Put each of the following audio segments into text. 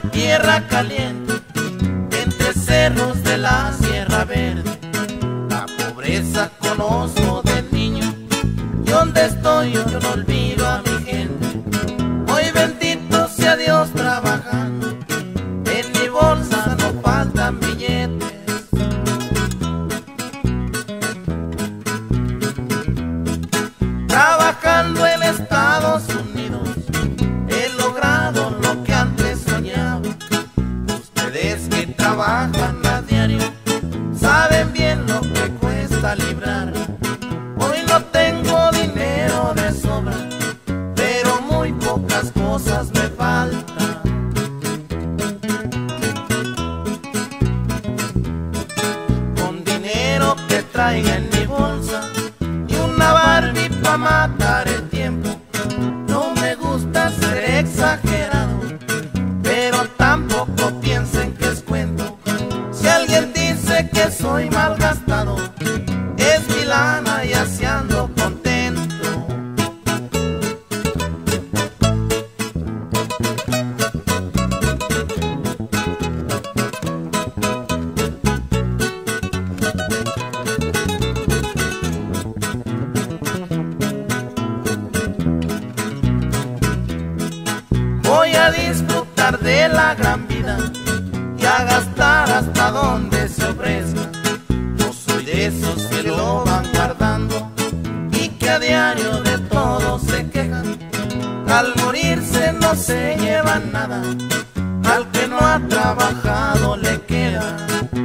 tierra caliente, entre cerros de la Sierra Verde. La pobreza conozco de niño, y donde estoy yo no olvido a mi gente. Hoy bendito sea Dios trabajando, en mi bolsa no faltan billetes. Trabajando en Estados Unidos he logrado lo que antes soñaba. Ustedes que trabajan a diario saben bien lo que cuesta librar. Hoy no tengo dinero de sobra, pero muy pocas cosas me faltan. Con dinero que traiga en mi bolsa y una Barbie pa' matar el tiempo. No me gusta ser exagerado, pero tampoco piensen que es cuento. Si alguien dice que soy malgastado, es mi lana y así ando contento. Voy a disfrutar de la gran vida y a gastar hasta donde se ofrezca. No soy de esos que lo van guardando y que a diario de todo se quejan. Al morirse no se llevan nada, al que no ha trabajado le queda.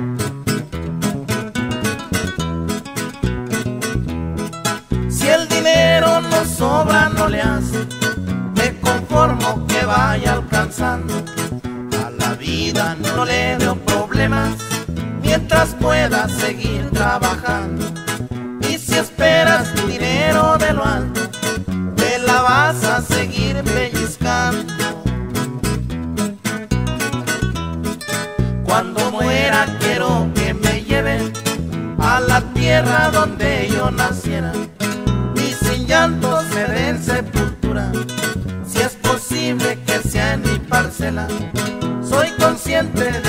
Si el dinero no sobra no le hace, me conformo que vaya alcanzando. A la vida no le veo problemas mientras pueda seguir trabajando. Y si esperas dinero de lo alto, te la vas a seguir pellizcando. Cuando muera quiero que me lleven a la tierra donde yo naciera y sin llantos me den sepultura. Si es posible que sea en mi parcela, soy consciente de